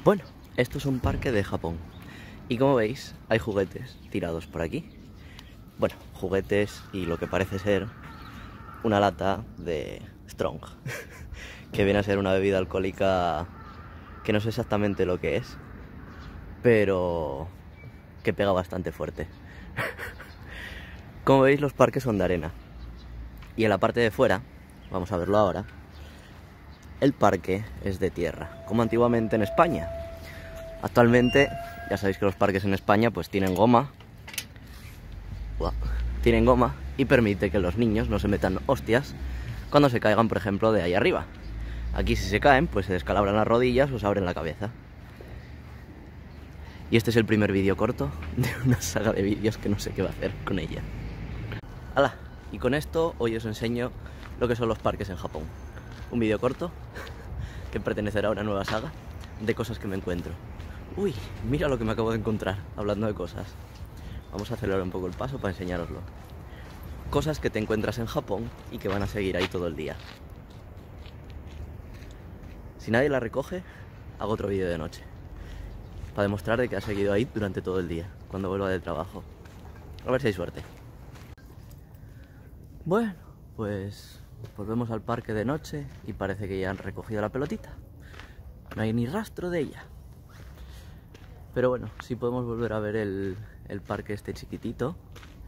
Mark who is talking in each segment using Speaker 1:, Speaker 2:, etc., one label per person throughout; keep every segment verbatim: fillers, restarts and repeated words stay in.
Speaker 1: Bueno, esto es un parque de Japón y como veis hay juguetes tirados por aquí. Bueno, juguetes y lo que parece ser una lata de Strong, que viene a ser una bebida alcohólica que no sé exactamente lo que es, pero que pega bastante fuerte. Como veis, los parques son de arena y en la parte de fuera, vamos a verlo ahora, el parque es de tierra, como antiguamente en España. Actualmente, ya sabéis que los parques en España pues tienen goma, tienen goma y permite que los niños no se metan hostias cuando se caigan, por ejemplo, de ahí arriba. Aquí si se caen, pues se descalabran las rodillas o se abren la cabeza. Y este es el primer vídeo corto de una saga de vídeos que no sé qué va a hacer con ella. ¡Hala! Y con esto hoy os enseño lo que son los parques en Japón. Un vídeo corto que pertenecerá a una nueva saga de cosas que me encuentro. Uy, mira lo que me acabo de encontrar, hablando de cosas. Vamos a acelerar un poco el paso para enseñároslo. Cosas que te encuentras en Japón y que van a seguir ahí todo el día. Si nadie la recoge, hago otro vídeo de noche, para demostrar de que ha seguido ahí durante todo el día, cuando vuelva del trabajo. A ver si hay suerte. Bueno, pues volvemos al parque de noche y parece que ya han recogido la pelotita. No hay ni rastro de ella. Pero bueno, sí podemos volver a ver el, el parque este chiquitito,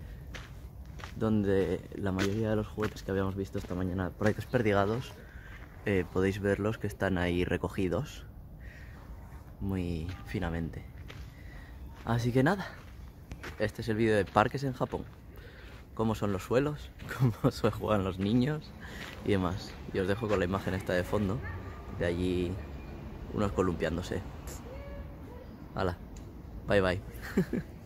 Speaker 1: donde la mayoría de los juguetes que habíamos visto esta mañana por ahí desperdigados, eh, podéis verlos que están ahí recogidos muy finamente. Así que nada, este es el vídeo de parques en Japón. Cómo son los suelos, cómo se juegan los niños y demás. Y os dejo con la imagen esta de fondo, de allí unos columpiándose. Hala, bye bye.